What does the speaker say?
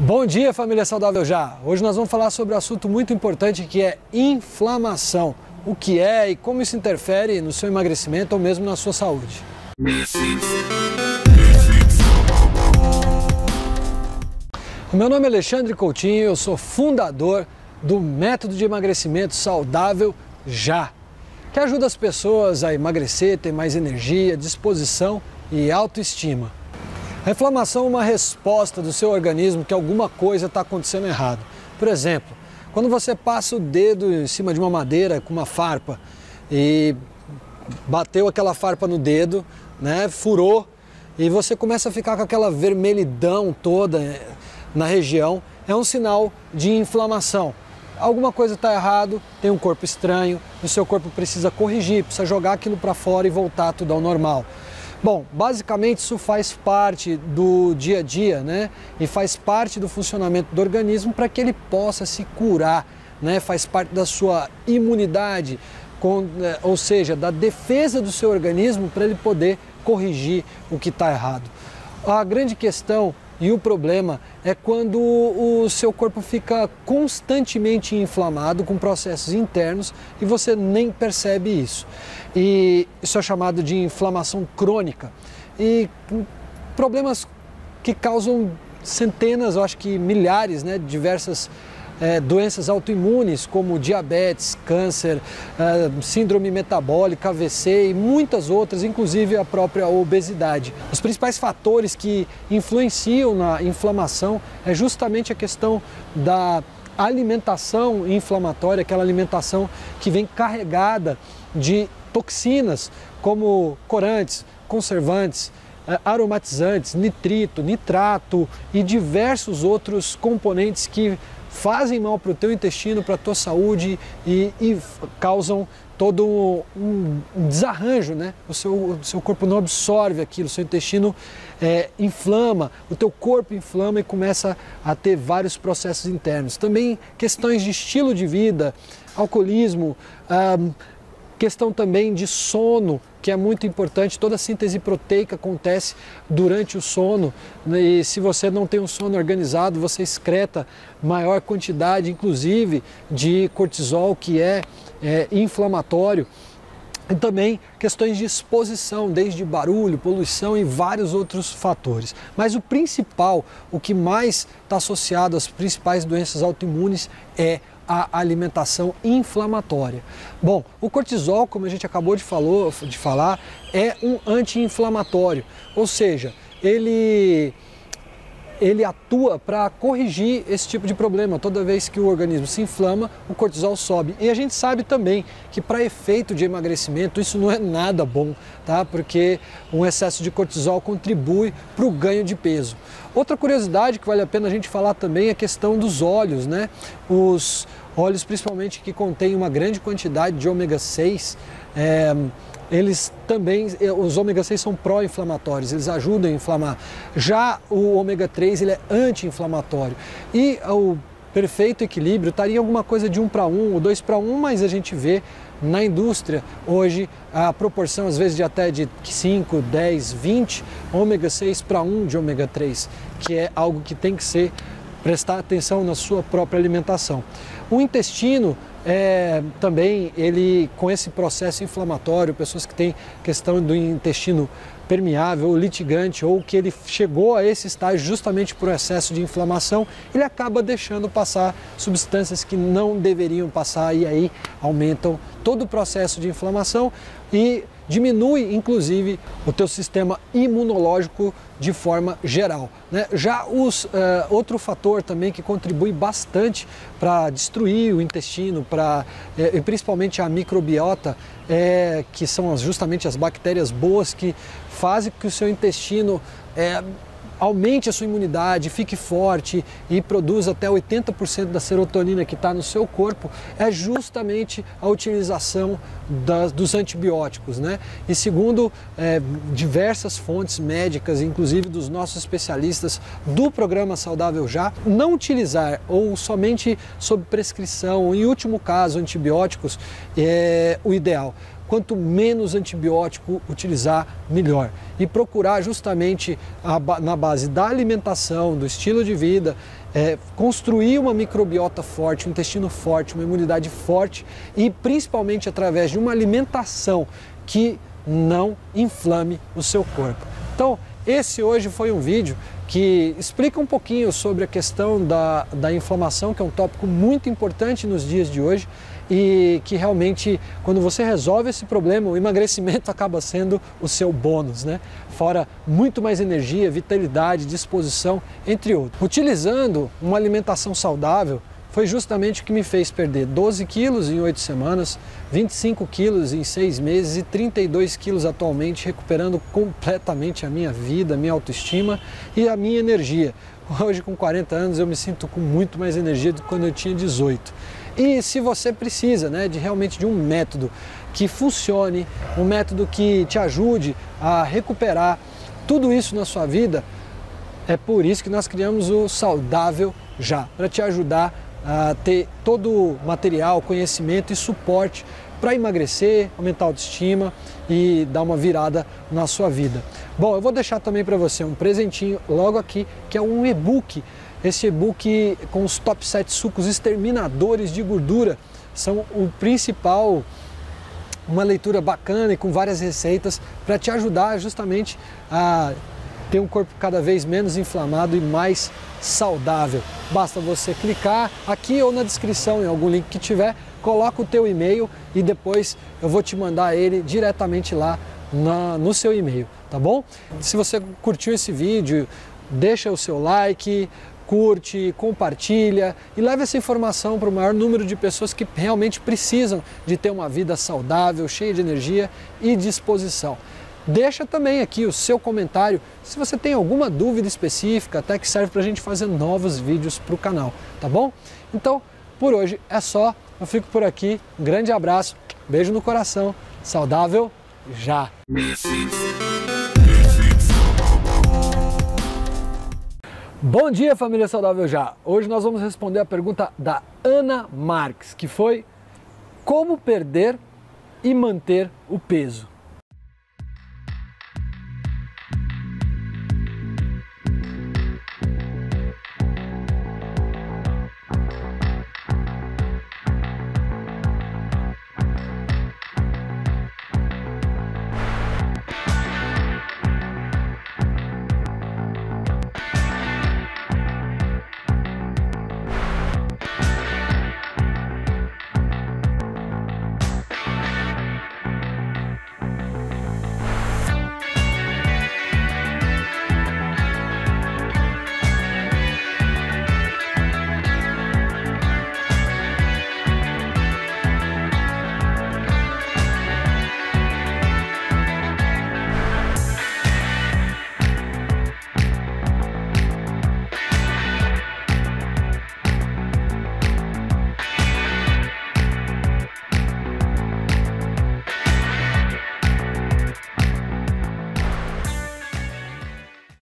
Bom dia, família Saudável Já! Hoje nós vamos falar sobre um assunto muito importante que é inflamação. O que é e como isso interfere no seu emagrecimento ou mesmo na sua saúde. O meu nome é Alexandre Coutinho, eu sou fundador do método de emagrecimento Saudável Já, que ajuda as pessoas a emagrecer, ter mais energia, disposição e autoestima. A inflamação é uma resposta do seu organismo que alguma coisa está acontecendo errado. Por exemplo, quando você passa o dedo em cima de uma madeira com uma farpa e bateu aquela farpa no dedo, né, furou, e você começa a ficar com aquela vermelhidão toda na região, é um sinal de inflamação. Alguma coisa está errado, tem um corpo estranho, o seu corpo precisa corrigir, precisa jogar aquilo para fora e voltar tudo ao normal. Bom, basicamente isso faz parte do dia a dia, né? E faz parte do funcionamento do organismo para que ele possa se curar, né? Faz parte da sua imunidade, ou seja, da defesa do seu organismo para ele poder corrigir o que está errado. A grande questão e o problema é quando o seu corpo fica constantemente inflamado com processos internos e você nem percebe isso. E isso é chamado de inflamação crônica. E problemas que causam centenas, eu acho que milhares, né, de diversas doenças autoimunes como diabetes, câncer, síndrome metabólica, AVC e muitas outras, inclusive a própria obesidade. Os principais fatores que influenciam na inflamação é justamente a questão da alimentação inflamatória, aquela alimentação que vem carregada de toxinas como corantes, conservantes, aromatizantes, nitrito, nitrato e diversos outros componentes que fazem mal para o teu intestino, para a tua saúde e causam todo um desarranjo, né? O seu corpo não absorve aquilo, o seu intestino inflama, o teu corpo inflama e começa a ter vários processos internos. Também questões de estilo de vida, alcoolismo, questão também de sono, que é muito importante. Toda a síntese proteica acontece durante o sono, né? E se você não tem um sono organizado, você excreta maior quantidade, inclusive, de cortisol, que é inflamatório. E também questões de exposição, desde barulho, poluição e vários outros fatores. Mas o principal, o que mais está associado às principais doenças autoimunes é a alimentação inflamatória. Bom, o cortisol, como a gente acabou de falar, é um anti-inflamatório, ou seja, ele atua para corrigir esse tipo de problema. Toda vez que o organismo se inflama, o cortisol sobe. E a gente sabe também que para efeito de emagrecimento isso não é nada bom, tá? Porque um excesso de cortisol contribui para o ganho de peso. Outra curiosidade que vale a pena a gente falar também é a questão dos óleos, né? Os óleos, principalmente, que contêm uma grande quantidade de ômega 6, eles também, os ômega 6 são pró-inflamatórios, eles ajudam a inflamar. Já o ômega 3, ele é anti-inflamatório. E o perfeito equilíbrio estaria alguma coisa de 1 para 1 ou 2 para 1, mas a gente vê na indústria hoje a proporção às vezes de até de 5, 10, 20 ômega 6 para 1 de ômega 3, que é algo que tem que prestar atenção na sua própria alimentação. O intestino também, ele com esse processo inflamatório, pessoas que têm questão do intestino permeável ou litigante, ou que ele chegou a esse estágio justamente por excesso de inflamação, ele acaba deixando passar substâncias que não deveriam passar e aí aumentam todo o processo de inflamação e diminui, inclusive, o teu sistema imunológico de forma geral, né? Já outro fator também que contribui bastante para destruir o intestino, e principalmente a microbiota, que são justamente as bactérias boas que fazem que o seu intestino aumente a sua imunidade, fique forte e produza até 80% da serotonina que está no seu corpo, é justamente a utilização dos antibióticos, né? E segundo diversas fontes médicas, inclusive dos nossos especialistas do programa Saudável Já, não utilizar ou somente sob prescrição, em último caso antibióticos, é o ideal. Quanto menos antibiótico utilizar, melhor. E procurar justamente na base da alimentação, do estilo de vida construir uma microbiota forte, um intestino forte, uma imunidade forte e principalmente através de uma alimentação que não inflame o seu corpo. Então, esse hoje foi um vídeo que explica um pouquinho sobre a questão da inflamação, que é um tópico muito importante nos dias de hoje e que realmente, quando você resolve esse problema, o emagrecimento acaba sendo o seu bônus, né? Fora muito mais energia, vitalidade, disposição, entre outros. Utilizando uma alimentação saudável, foi justamente o que me fez perder 12 quilos em 8 semanas, 25 quilos em 6 meses e 32 quilos atualmente, recuperando completamente a minha vida, a minha autoestima e a minha energia. Hoje, com 40 anos, eu me sinto com muito mais energia do que quando eu tinha 18. E se você precisa, né, realmente de um método que funcione, um método que te ajude a recuperar tudo isso na sua vida, é por isso que nós criamos o Saudável Já, para te ajudar a ter todo o material, conhecimento e suporte para emagrecer, aumentar a autoestima e dar uma virada na sua vida. Bom, eu vou deixar também para você um presentinho logo aqui, que é um e-book. Esse e-book com os top 7 sucos exterminadores de gordura são o principal, uma leitura bacana e com várias receitas para te ajudar justamente a ter um corpo cada vez menos inflamado e mais saudável. Basta você clicar aqui ou na descrição, em algum link que tiver, coloca o teu e-mail e depois eu vou te mandar ele diretamente lá no seu e-mail, tá bom? Se você curtiu esse vídeo, deixa o seu like, curte, compartilha e leve essa informação para o maior número de pessoas que realmente precisam de ter uma vida saudável, cheia de energia e disposição. Deixa também aqui o seu comentário se você tem alguma dúvida específica, até que serve para a gente fazer novos vídeos para o canal, tá bom? Então, por hoje é só, eu fico por aqui, um grande abraço, beijo no coração, Saudável Já! Bom dia, família Saudável Já! Hoje nós vamos responder a pergunta da Ana Marques, que foi: como perder e manter o peso?